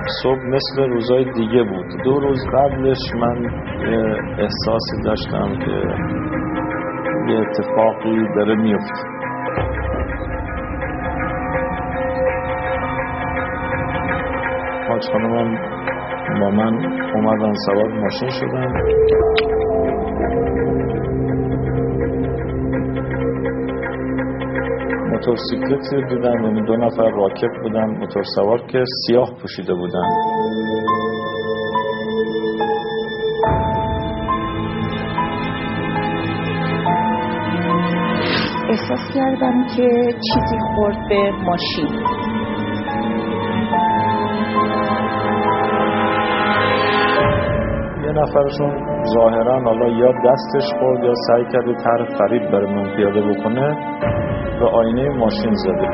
صبح مثل روزهای دیگه بود. 2 روز قبلش من احساسی داشتم که یه اتفاقی داره میفته. حاج خانمم با من اومدن سوار ماشین شدن. موتورسیکلتی دیدم، یعنی 2 نفر راکب بودن موتور سوار که سیاه پوشیده بودن. احساس کردم که چیزی خورد به ماشین. یه نفرشون ظاهرا حالا یا دستش خورد یا سعی کرد طرح فریب برای من پیاده بکنه و آینه ماشین زده.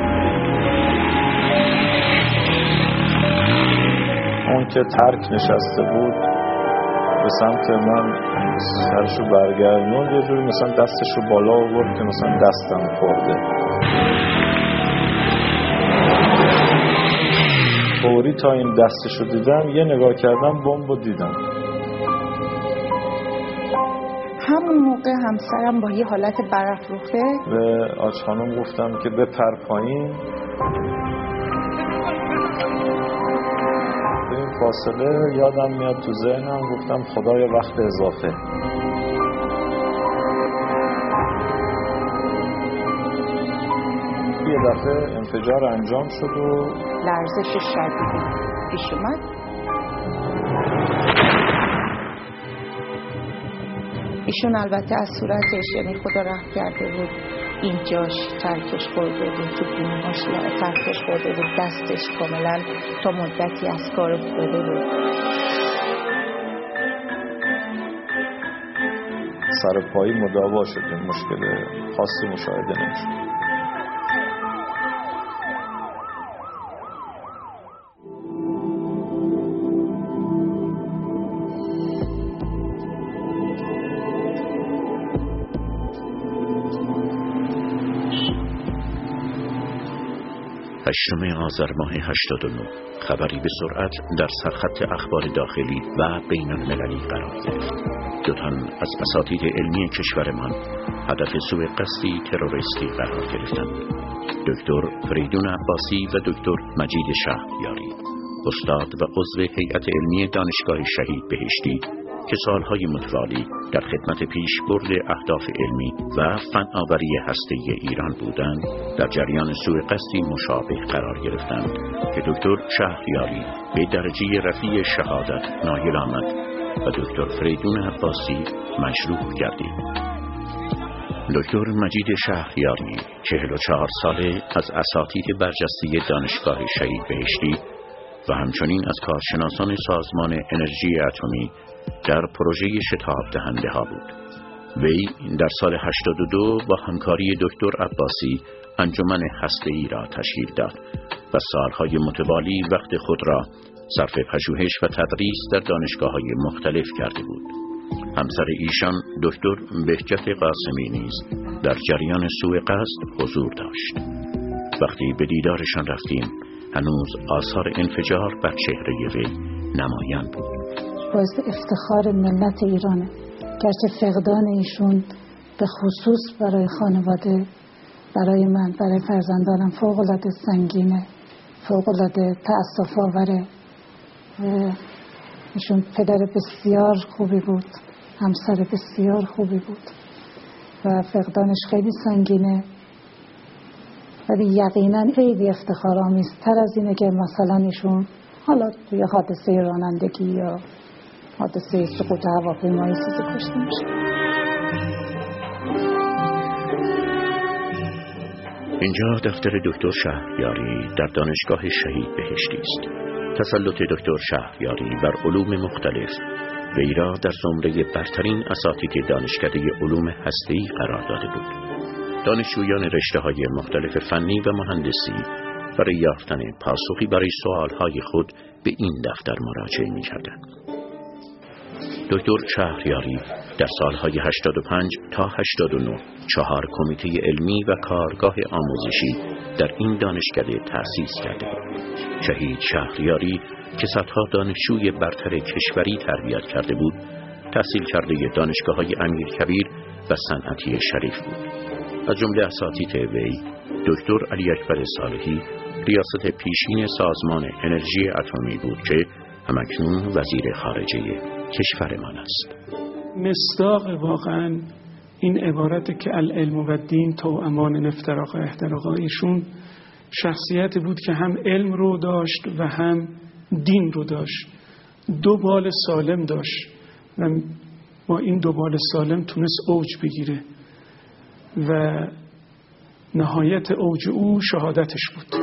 اون که ترک نشسته بود به سمت من سرشو برگردوند، یه جوری مثلا دستشو بالا آورد که مثلا دستم خورده. فوری تا این دستشو دیدم یه نگاه کردم بمبو دیدم. همون موقع همسرم با یه حالت برافروخته به آج خانم گفتم که بپر پایین. به این فاصله یادم میاد تو ذهنم گفتم خدایا وقت اضافه. یه دفعه انفجار انجام شد و لرزش شدیدی پیش اومد. ایشون البته از صورتش، یعنی خدا رحم کرده بود، اینجاش ترکش خورده بود، تو بینی‌هاش ترکش خورده بود، دستش کاملا تا مدتی از کار افتاده بود. سر پایی مداوا شدیم، مشکل خاصی مشاهده نمی‌شد. هشتم آذر ماه 89 خبری به سرعت در سرخط اخبار داخلی و بین المللی قرار گرفت. 2 تن از اساتید علمی کشورمان هدف سوء قصدی تروریستی قرار گرفتند. دکتر فریدون عباسی و دکتر مجید شهریاری، استاد و عضو هیئت علمی دانشگاه شهید بهشتی که سالهای متوالی در خدمت پیشبرد اهداف علمی و فناوری هسته‌ای ایران بودند، در جریان سوء قصدی مشابه قرار گرفتند که دکتر شهریاری به درجه رفیع شهادت نایل آمد و دکتر فریدون عباسی مجروح گردید. دکتر مجید شهریاری 44 ساله از اساتید برجسته دانشگاه شهید بهشتی و همچنین از کارشناسان سازمان انرژی اتمی در پروژه شتاب دهنده ها بود. وی در سال 82 با همکاری دکتر عباسی انجمن هسته‌ای را تشکیل داد و سالهای متوالی وقت خود را صرف پژوهش و تدریس در دانشگاه‌های مختلف کرده بود. همسر ایشان دکتر بهجت قاسمی نیز در جریان سوء قصد حضور داشت. وقتی به دیدارشان رفتیم هنوز آثار انفجار بر چهره وی نمایان بود. باعث افتخار ملت ایرانه، گرچه فقدان ایشون به خصوص برای خانواده، برای من، برای فرزندانم فوق‌العاده سنگینه، فوق‌العاده تأسف آوره. ایشون پدر بسیار خوبی بود، همسر بسیار خوبی بود و فقدانش خیلی سنگینه، ولی یقینا خیلی افتخارآمیزتر از اینه که مثلا ایشون حالا توی حادثه رانندگی یا حادثه سقوط هواپیمایی چیزی کشته میشه. اینجا دفتر دکتر شهریاری در دانشگاه شهید بهشتی است. تسلط دکتر شهریاری بر علوم مختلف وی را در زمره برترین اساتید دانشکده علوم هسته‌ای قرار داده بود. دانشجویان رشته‌های مختلف فنی و مهندسی برای یافتن پاسخی برای سوالهای خود به این دفتر مراجعه می‌کردند. دکتر شهریاری در سالهای 85 تا 89 4 کمیته علمی و کارگاه آموزشی در این دانشکده تأسیس کرده بود. شهید شهریاری که صدها دانشجوی برتر کشوری تربیت کرده بود، تحصیل کرده دانشگاه‌های امیرکبیر و صنعتی شریف بود. از جمله اساتید وی دکتر علی اکبر صالحی ریاست پیشین سازمان انرژی اتمی بود که همکنون وزیر خارجه کشورمان است. مصداق واقعا این عبارت که العلم و الدین توامان افتراق احتراق، ایشون شخصیت بود که هم علم رو داشت و هم دین رو داشت، دو بال سالم داشت و با این دو بال سالم تونست اوج بگیره و نهایت اوج او شهادتش بود.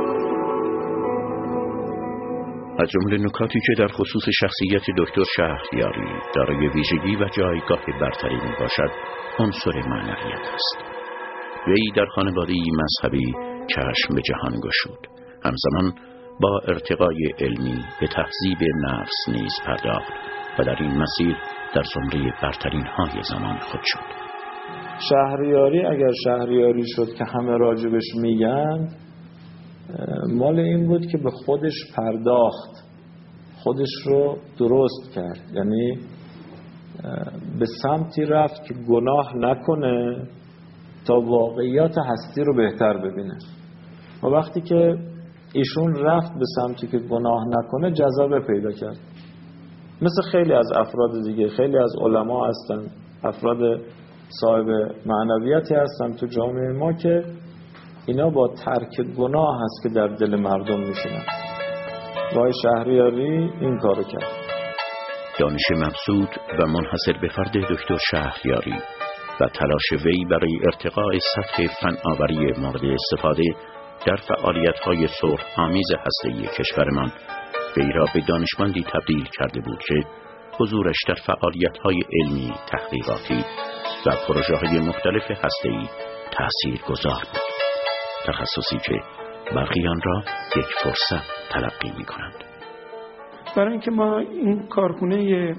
از جمله نکاتی که در خصوص شخصیت دکتر شهریاری دارای ویژگی و جایگاه برتری می باشد عنصر معنویت است. وی در خانواده‌ای مذهبی چشم به جهان گشود، همزمان با ارتقای علمی به تهذیب نفس نیز پرداخت و در این مسیر در زمره برترین های زمان خود شد. شهریاری اگر شهریاری شد که همه راجبش میگن، مال این بود که به خودش پرداخت، خودش رو درست کرد، یعنی به سمتی رفت که گناه نکنه تا واقعیات هستی رو بهتر ببینه. و وقتی که ایشون رفت به سمتی که گناه نکنه، جذابه پیدا کرد. مثل خیلی از افراد دیگه، خیلی از علما هستن، افراد صاحب معنویتی هستن تو جامعه ما که اینا با ترک گناه هست که در دل مردم میشینن. وای شهریاری این کارو کرد. دانش مبسوط و منحصر به فرد دکتر شهریاری و تلاش وی برای ارتقاء سطح فناوری مورد استفاده در فعالیت‌های صلح‌آمیز هسته‌ای کشورمان وی را به دانشمندی تبدیل کرده بود که حضورش در فعالیت‌های علمی، تحقیقاتی و پروژه‌های مختلف هسته‌ای تأثیرگذار بود. تخصصی که برخی آن را یک فرصت تلقی می‌کنند. برای اینکه ما این کارخونه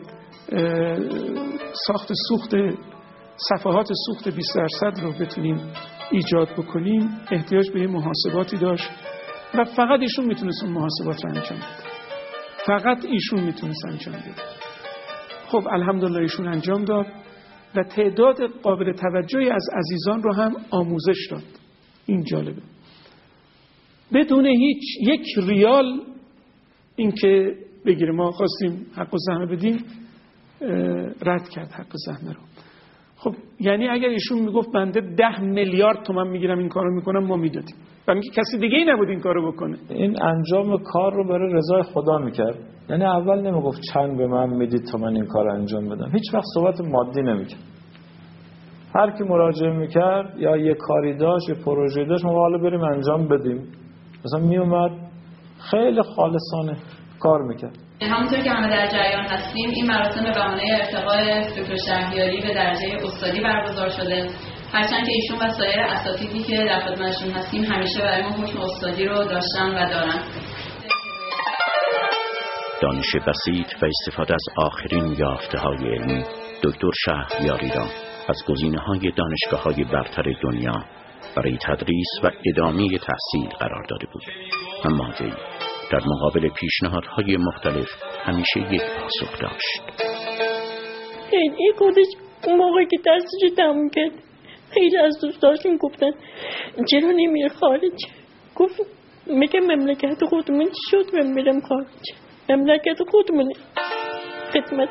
سوخت صفحات سوخت 20% رو بتونیم ایجاد بکنیم، احتیاج به یه محاسباتی داشت و فقط ایشون میتونست اون محاسبات رو انجام بده. فقط ایشون میتونست انجام بده. خب الحمدلله ایشون انجام داد و تعداد قابل توجهی از عزیزان رو هم آموزش داد. این جالبه. بدون هیچ یک ریال این که بگیره ما خواستیم حق و زحمه بدیم، رد کرد حق و زحمه رو. خب یعنی اگر ایشون میگفت بنده 10 میلیارد تومان میگیرم این کارو میکنم، ما میدادیم. و میگه کسی دیگه ای نبود این کارو بکنه. این انجام کار رو برای رضای خدا میکرد. یعنی اول نمیگفت چند به من میدید تا من این کار انجام بدم. هیچ وقت صحبت مادی نمیکرد. هر کی مراجعه میکرد یا یه کاری داشت، یه پروژه داشت، ما حالا بریم انجام بدیم. مثلا میومد خیلی خالصانه کار میکرد. همونطور که همه در جریان هستیم، این مراسم به بهانه ارتقای دکتر شهریاری به درجه استادی برگزار شده. هرچند که ایشون و سایر اساتیدی که در خدمتشون هستیم همیشه برای ما حکم استادی رو داشتن و دارن. دانش بسیط و استفاده از آخرین یافته‌های علمی دکتر شهریاری را از گزینه‌های دانشگاه‌های برتر دنیا برای تدریس و ادامه تحصیل قرار داده بود. اما وی در مقابل پیشنهادهای مختلف همیشه یک پاسخ داشت. این خودش اون موقع که درسش تموم کرد خیلی از دوستاشون گفتن چرا نمیره خارج؟ گفت میگه مملکت خودمون چی شد من میرم خارج؟ مملکت خودمون خدمت.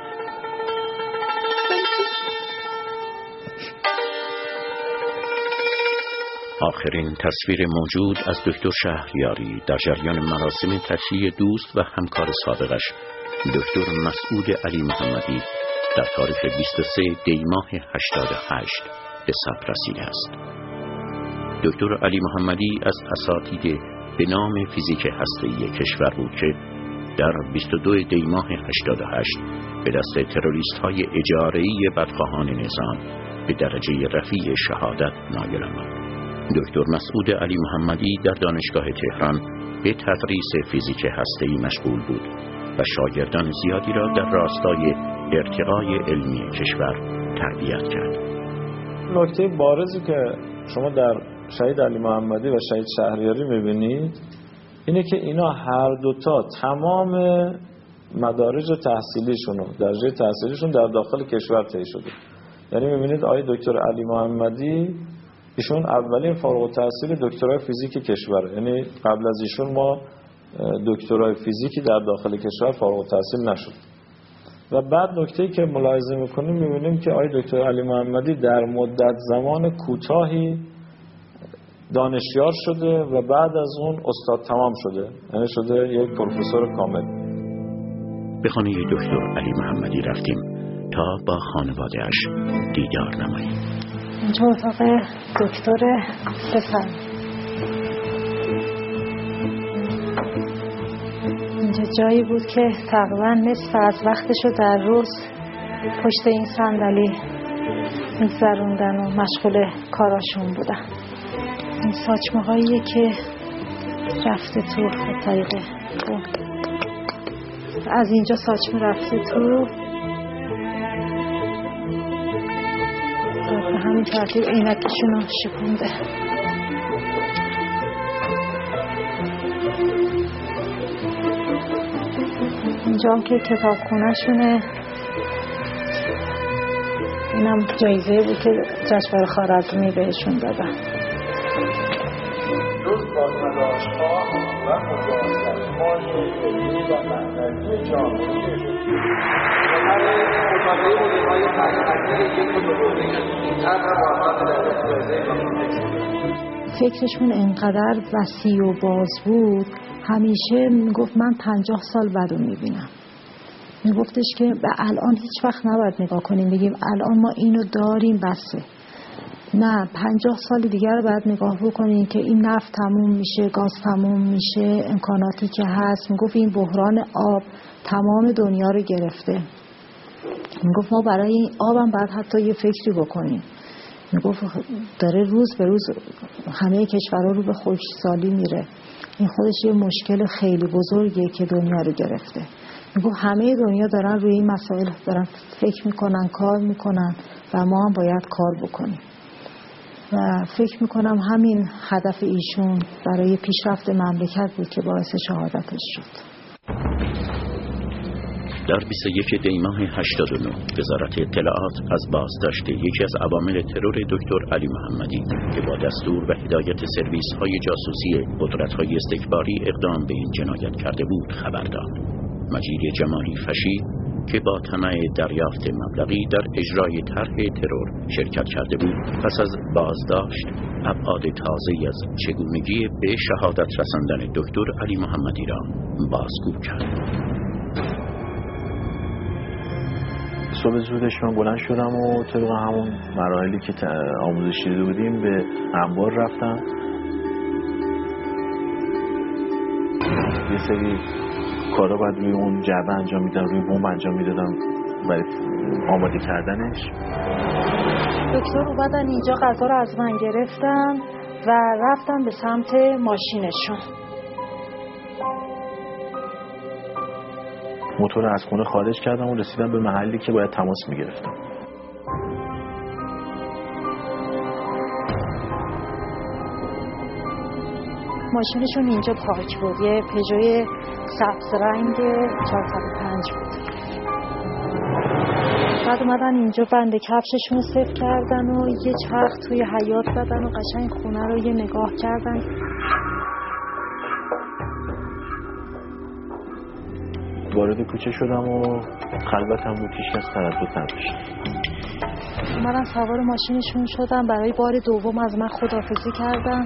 آخرین تصویر موجود از دکتر شهریاری در جریان مراسم تشییع دوست و همکار سابقش دکتر مسعود علی محمدی در تاریخ 23 دی ماه 88 به ثبت رسیده است. دکتر علی محمدی از اساتید به نام فیزیک هسته‌ای کشور بود که در 22 دی ماه 88 به دست تروریست‌های اجاره‌ای بدخواهان نظام به درجه رفیع شهادت نایل آمد. دکتر مسعود علی محمدی در دانشگاه تهران به تدریس فیزیک هسته‌ای مشغول بود و شاگردان زیادی را در راستای ارتقای علمی کشور تربیت کرد. نکته بارزی که شما در شهید علی محمدی و شهید شهریاری می‌بینید اینه که اینا هر دوتا تمام مدارج تحصیلیشون و درجه تحصیلیشون در داخل کشور طی شده. یعنی میبینید آقای دکتر علی محمدی ایشون اولین فارغ التحصیل دکترای فیزیک کشور، یعنی قبل از ایشون ما دکترای فیزیکی در داخل کشور فارغ التحصیل نشد. و بعد نکته‌ای که ملاحظه میکنیم میبینیم که آقای دکتر علی محمدی در مدت زمان کوتاهی دانشیار شده و بعد از اون استاد تمام شده، یعنی شده یک پروفسور کامل. به خانه دکتر علی محمدی رفتیم تا با خانواده‌اش دیدار نماییم. اینجا اتاق دکتر بفرم. اینجا جایی بود که تقریبا نصف از وقتشو در روز پشت این صندلی میگذروندن و مشغول کاراشون بودن. این ساچمه هاییه که رفته تو طریقه از اینجا ساچمه رفته تو به همین ترتیب عینکشون رو شکونده. اینجا هم که کتابخونه شونه. اینم جایزه بود که جشنواره خوارزمی بهشون دادن. روز با تلاش‌ها و مبارزت‌های علمی و معنوی جامعه فکرشون انقدر وسیع و باز بود. همیشه میگفت من 50 سال بعد رو میبینم. میگفتش که به الان هیچ وقت نباید نگاه کنیم بگیم الان ما اینو داریم بسه. نه، 50 سال دیگر رو باید نگاه بکنیم که این نفت تموم میشه، گاز تموم میشه، امکاناتی که هست. میگفت این بحران آب تمام دنیا رو گرفته. میگفت ما برای این آبم باید حتی یه فکری بکنیم. میگفت داره روز به روز همه کشورها رو به خشکسالی میره. این خودش یه مشکل خیلی بزرگیه که دنیا رو گرفته. میگفت همه دنیا دارن روی این مسائل دارن فکر میکنن، کار میکنن و ما هم باید کار بکنیم. و فکر میکنم همین هدف ایشون برای پیشرفت مملکت بود که باعث شهادتش شد. در 21 دی ماه 89 وزارت اطلاعات از بازداشت یکی از عوامل ترور دکتر علی محمدی که با دستور و هدایت سرویس‌های جاسوسی قدرت‌های استکباری اقدام به این جنایت کرده بود خبر داد. مجید جمالی فشی که با طمع دریافت مبلغی در اجرای طرح ترور شرکت کرده بود، پس از بازداشت ابعاد تازه‌ای از چگونگی به شهادت رساندن دکتر علی محمدی را بازگو کرد. صبح زودش من بلند شدم و طبق همون مراحلی که آموزش دیده بودیم به انبار رفتم. یه سری کارا باید روی اون جعبه انجام میدم، روی بمب انجام میدادم برای آماده کردنش. دکتر اومدن اینجا غذا رو از من گرفتن و رفتن به سمت ماشینشون. موتور از خونه خارج کردم و رسیدم به محلی که باید تماس میگرفتم. ماشینشون اینجا پارک بود، یه پژوی سبز رنگ 405 بود. بعد اومدن اینجا بند کفششون رو صفر کردن و یه چرخ توی حیاط زدن و قشنگ خونه رو یه نگاه کردن. وارد کوچه شدم و خلوتم بود، هیچ کس تردد نداشت. اومدن سوار ماشینشون شدن، برای بار دوم از من خداحافظی کردن.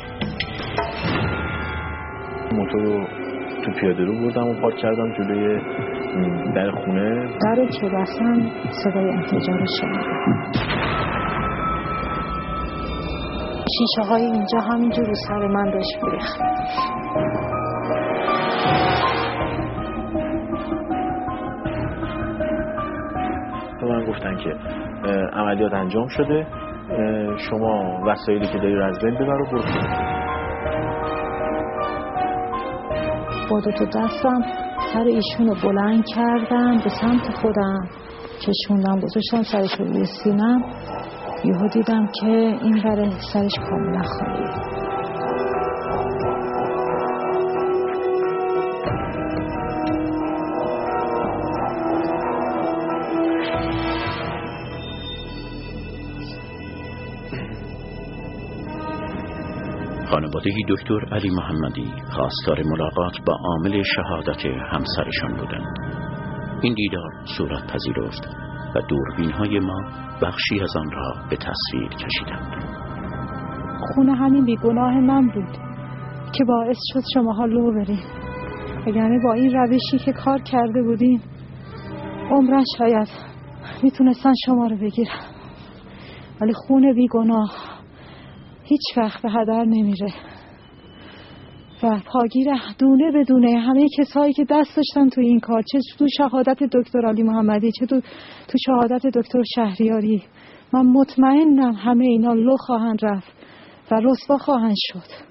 موتور رو تو پیاده رو بردم و پارک کردم جلوی در خونه. در که بستن صدای انفجار شنیدم. شیشه های اینجا همینجور رو سر من داشت میریخت. به من گفتن که عملیات انجام شده، شما وسایلی که داری رو از بین ببر و برو. با دو دستم سر ایشون رو بلند کردم به سمت خودم کشوندم، گذاشتم سرش رو روی سینم. یهو دیدم که این بره سرش کاملا خالیه. خانواده دکتر علی محمدی خواستار ملاقات با عامل شهادت همسرشان بودند. این دیدار صورت پذیرفت و دوربین‌های ما بخشی از آن را به تصویر کشیدند. خون همین بیگناه من بود که باعث شد شماها لو برین، وگرنه با این روشی که کار کرده بودین عمرن شاید میتونستن شما رو بگیرن، ولی خون بیگناه هیچ وقت به هدر نمیره و پاگیر دونه بدونه همه کسایی که دست داشتن تو این کار، چه تو شهادت دکتر علی محمدی چه تو شهادت دکتر شهریاری، من مطمئنم همه اینا لو خواهند رفت و رسوا خواهند شد.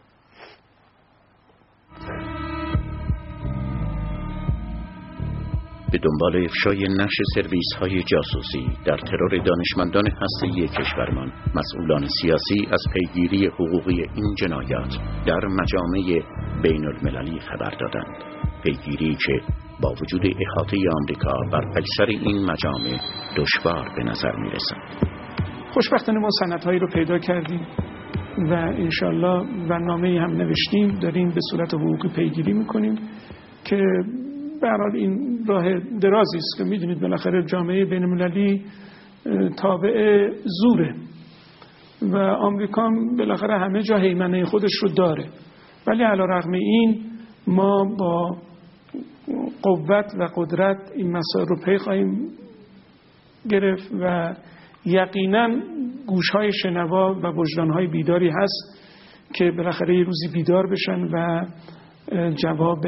به دنبال افشای نشر سرویس‌های جاسوسی در ترور دانشمندان هسته‌ای کشورمان، مسئولان سیاسی از پیگیری حقوقی این جنایات در مجامع بین المللی خبر دادند. پیگیری که با وجود احاطه آمریکا بر اکثر این مجامع دشوار به نظر می‌رسد. خوشبختانه ما سندهایی رو پیدا کردیم و انشالله برنامه‌ای هم نوشتیم، داریم به صورت حقوقی پیگیری می‌کنیم که به هر حال این راه درازی است که می‌دونید بالاخره جامعه بین‌المللی تابع زوره و آمریکا بالاخره همه جا هیمنه خودش رو داره، ولی علی‌رغم این ما با قوت و قدرت این مسائل رو پی خواهیم گرفت و یقینا گوش‌های شنوا و وجدان‌های بیداری هست که بالاخره یه روزی بیدار بشن و جواب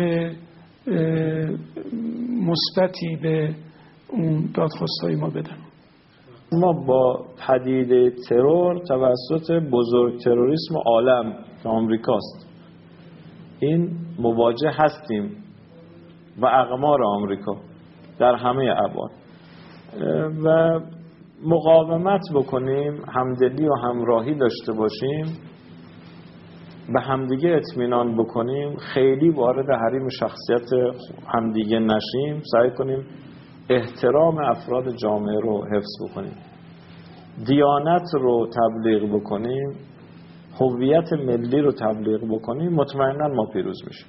مثبتی به اون دادخواست‌های ما بدن. ما با پدیده ترور توسط بزرگ تروریسم عالم که آمریکاست این مواجه هستیم و اقمار آمریکا در همه ابعاد و مقاومت بکنیم، همدلی و همراهی داشته باشیم، به همدیگه اطمینان بکنیم، خیلی وارد حریم شخصیت همدیگه نشیم، سعی کنیم احترام افراد جامعه رو حفظ بکنیم، دیانت رو تبلیغ بکنیم، هویت ملی رو تبلیغ بکنیم، مطمئنا ما پیروز میشیم.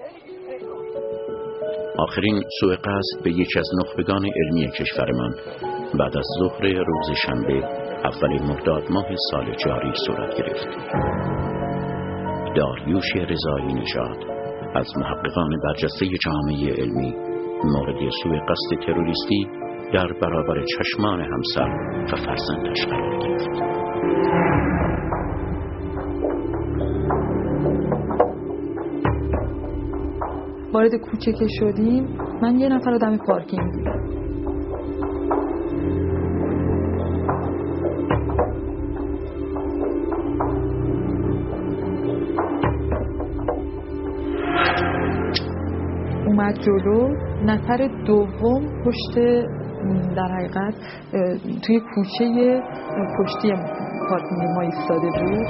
آخرین سوء قصد به یکی از نخبگان علمی کشورمان بعد از ظهر روز شنبه اول مرداد ماه سال جاری صورت گرفت. داریوش رضایی نژاد از محققان برجسته جامعه علمی مورد سوء قصد تروریستی در برابر چشمان همسر و فرزندش قرار گرفت. وارد کوچه که شدیم من یه نفر دم پارکینگ دیدم. اومد جلو، نفر دوم پشت در حقیقت توی کوچه پشتی پارکینگ ما ایستاده بود.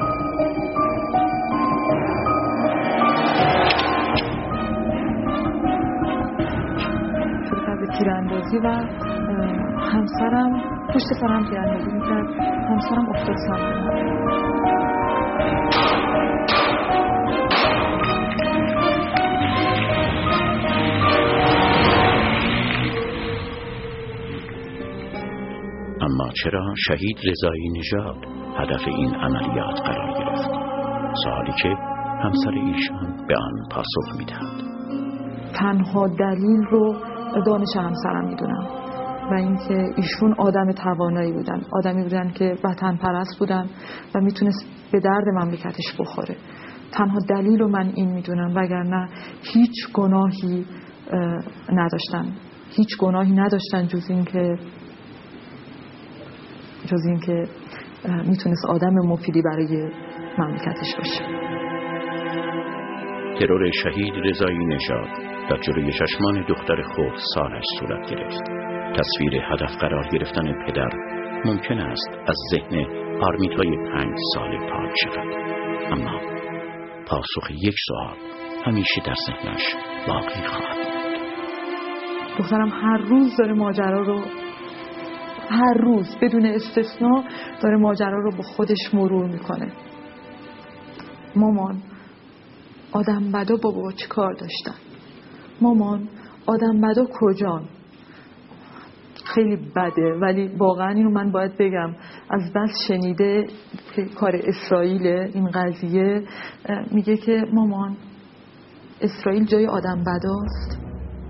تیراندازی و همسرم پشت سرم تیراندازی میکرد، همسرم افتاد سمت اما چرا شهید رضایی نژاد هدف این عملیات قرار گرفت؟ سوالی که همسر ایشان به آن پاسخ میدهد. تنها دلیل رو دانش همسرم میدونم و اینکه ایشون آدم توانایی بودن، آدمی بودن که وطن پرست بودن و میتونست به درد مملکتش بخوره. تنها دلیل رو من این میدونم، وگرنه هیچ گناهی نداشتن جز اینکه میتونست آدم مفیدی برای مملکتش باشه. ترور شهید رضایی نژاد در جلوی چشمان دختر خود سالش صورت گرفت. تصویر هدف قرار گرفتن پدر ممکن است از ذهن آرمیتای 5 ساله پاک شود، اما پاسخ یک سوال همیشه در ذهنش باقی خواهد بود. دخترم هر روز داره ماجرا رو، هر روز بدون استثنا داره ماجرا رو با خودش مرور میکنه. مامان آدم بدا بابا چی کار داشتن؟ مامان آدم بدا کجان؟ خیلی بده، ولی واقعا اینو من باید بگم از بس شنیده که کار اسرائیل این قضیه، میگه که مامان اسرائیل جای آدم بداست.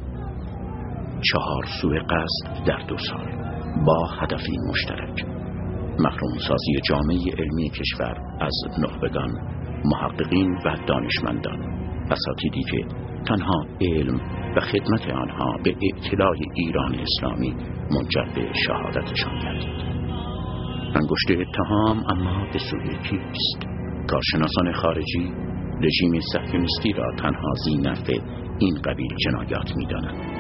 4 سوء قصد در 2 سال با هدفی مشترک: محرومسازی جامعه علمی کشور از نخبگان، محققین و دانشمندان، اساتیدی که تنها علم و خدمت آنها به اطلاع ایران اسلامی منجر به شهادتشان گردید. انگشت اتهام اما به سوی کیست؟ کارشناسان خارجی رژیم صهیونیستی را تنها زینف این قبیل جنایات می‌دانند.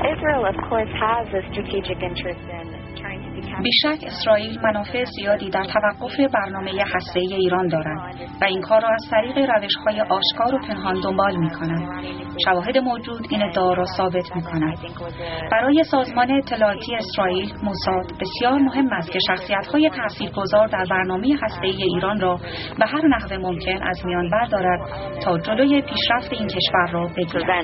بیشک اسرائیل منافع زیادی در توقف برنامه هسته‌ای ایران دارد و این کار را از طریق روش‌های آشکار و پنهان دنبال می‌کنند. شواهد موجود این ادعا را ثابت می‌کند. برای سازمان اطلاعاتی اسرائیل موساد بسیار مهم است که شخصیت‌های تاثیرگذار در برنامه هسته‌ای ایران را به هر نحو ممکن از میان بردارد تا جلوی پیشرفت این کشور را بگیرد.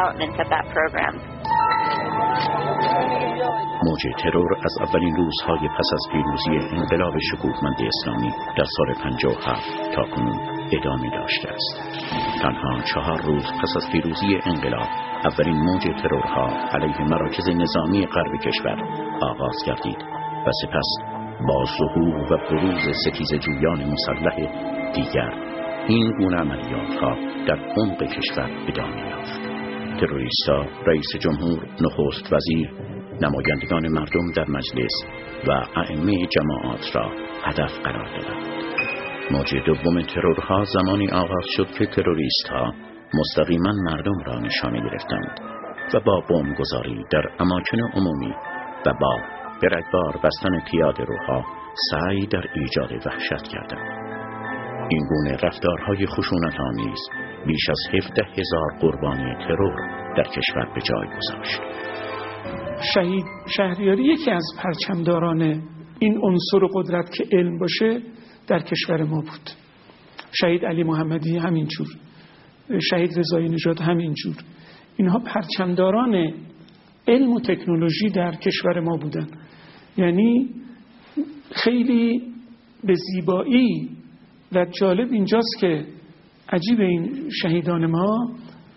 موج ترور از اولین روزهای پس از پیروزی انقلاب شکوهمند اسلامی در سال 57 تا کنون ادامه داشته است. تنها 4 روز پس از پیروزی انقلاب اولین موج ترورها علیه مراکز نظامی غرب کشور آغاز گردید و سپس با ظهور و بروز ستیزجویان مسلح دیگر این گونه عملیاتها در عمق کشور ادامه یافت. تروریست‌ها رئیس جمهور، نخست وزیر، نمایندگان مردم در مجلس و ائمه جماعات را هدف قرار دادند. موج دوم ترورها زمانی آغاز شد که تروریست‌ها مستقیما مردم را نشانه گرفتند و با بمبگذاری در اماکن عمومی و با به رگبار بستن پیاده‌روها سعی در ایجاد وحشت کردند. این گونه رفتارهای خشونت‌آمیز بیش از 17,000 قربانی ترور در کشور به جای گذاشت. شهید شهریاری یکی از پرچمداران این عنصر قدرت که علم باشه در کشور ما بود. شهید علی محمدی همینجور، شهید رضایی نژاد همینجور. اینها پرچمداران علم و تکنولوژی در کشور ما بودن. یعنی خیلی به زیبایی و جالب اینجاست که عجیب این شهیدان ما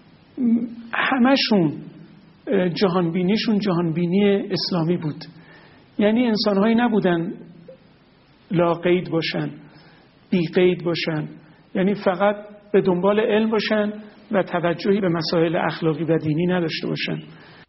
همشون جهانبینیشون جهانبینی اسلامی بود. یعنی انسانهایی نبودن لاقید باشن، بی قید باشن، یعنی فقط به دنبال علم باشن و توجهی به مسائل اخلاقی و دینی نداشته باشن.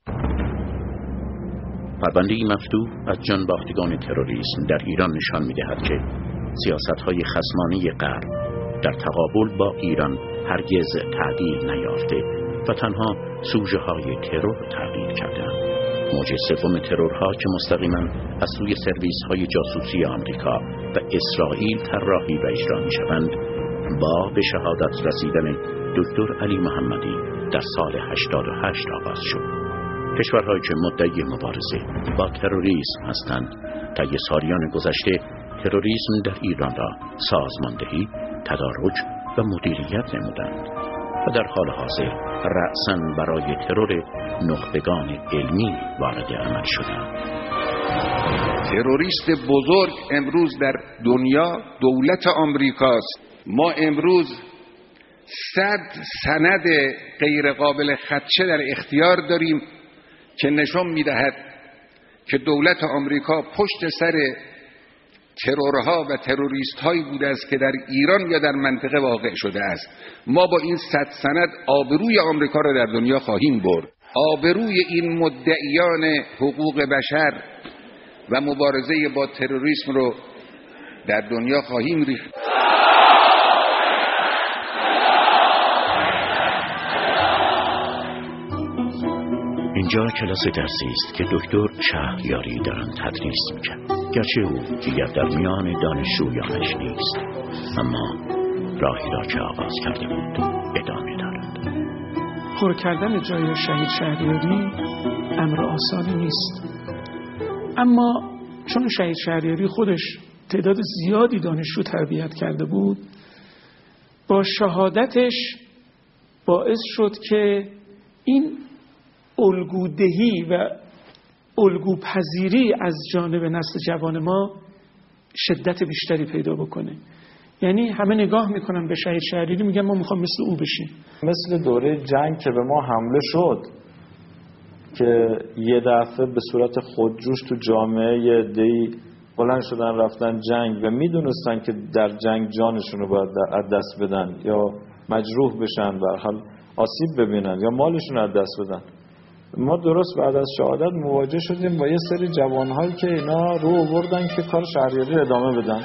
پرونده‌ای مفتوح از جانباختگان تروریسم در ایران نشان می‌دهد که سیاست‌های خصمانه غرب در تقابل با ایران هرگز تعدیل نیافته و تنها سوژه‌های ترور تغییر کردند. موج سوم ترورها که مستقیما از سوی سرویس‌های جاسوسی آمریکا و اسرائیل طراحی و اجرا می‌شوند با به شهادت رسیدن دکتر علی محمدی در سال 88 آغاز شد. کشورهایی که مدعی مبارزه با تروریسم هستند طی سالیان گذشته تروریسم در ایران را سازماندهی، تدارک و مدیریت نمودند و در حال حاضر رأساً برای ترور نخبگان علمی وارد عمل شدند. تروریست بزرگ امروز در دنیا دولت آمریکاست. ما امروز 100 سند غیر قابل خدشه در اختیار داریم که نشان می‌دهد که دولت آمریکا پشت سر ترورها و تروریست‌هایی بوده است که در ایران یا در منطقه واقع شده است. ما با این 100 سند آبروی آمریکا را در دنیا خواهیم برد. آبروی این مدعیان حقوق بشر و مبارزه با تروریسم رو در دنیا خواهیم ریخت. اینجا کلاس درسی است که دکتر شهریاری در آن تدریس می‌کرد. گرچه او دیگر در میان دانشجویانش نیست، اما راهی را که آغاز کرده بود ادامه دارد. پر کردن جای شهید شهریاری امر آسانی نیست، اما چون شهید شهریاری خودش تعداد زیادی دانشجو تربیت کرده بود، با شهادتش باعث شد که این الگودهی و الگوپذیری از جانب نسل جوان ما شدت بیشتری پیدا بکنه. یعنی همه نگاه میکنن به شهید شهریاری میگن ما میخوام مثل او بشیم. مثل دوره جنگ که به ما حمله شد که یه دفعه به صورت خودجوش تو جامعه یه عده‌ای بلند شدن رفتن جنگ و میدونستن که در جنگ جانشون رو باید از دست بدن یا مجروح بشن و حال آسیب ببینن یا مالشون رو از دست بدن. ما درست بعد از شهادت مواجه شدیم با یه سری جوانهایی که اینا رو آوردن که کار شهریاری رو ادامه بدن.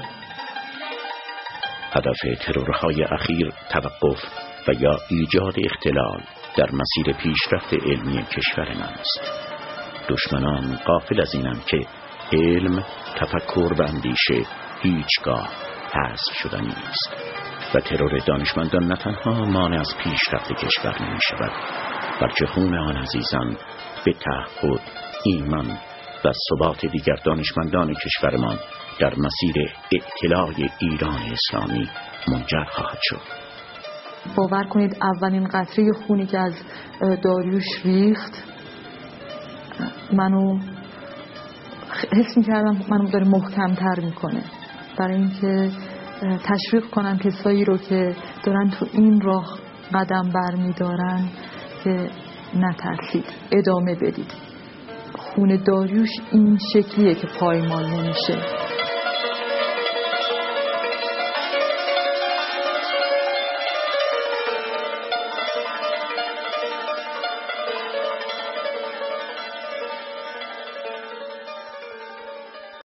هدف ترورهای اخیر توقف و یا ایجاد اختلال در مسیر پیشرفت علمی کشور من است. دشمنان غافل از اینند که علم، تفکر و اندیشه هیچگاه حذف شدنی نیست و ترور دانشمندان نه تنها مانع از پیشرفت کشور نمی شود، بلکه خون آن عزیزان به تعهد، ایمان و ثبات دیگر دانشمندان کشورمان در مسیر اطلاع ایران اسلامی منجر خواهد شد. باور کنید اولین قطره خونی که از داریوش ریخت منو حس می‌کردم منو داره محکم‌تر میکنه، برای اینکه تشویق کنم کسایی رو که دارن تو این راه قدم برمی‌دارن که نترسید، ادامه بدید. خون داریوش این شکلیه که پایمال نمیشه.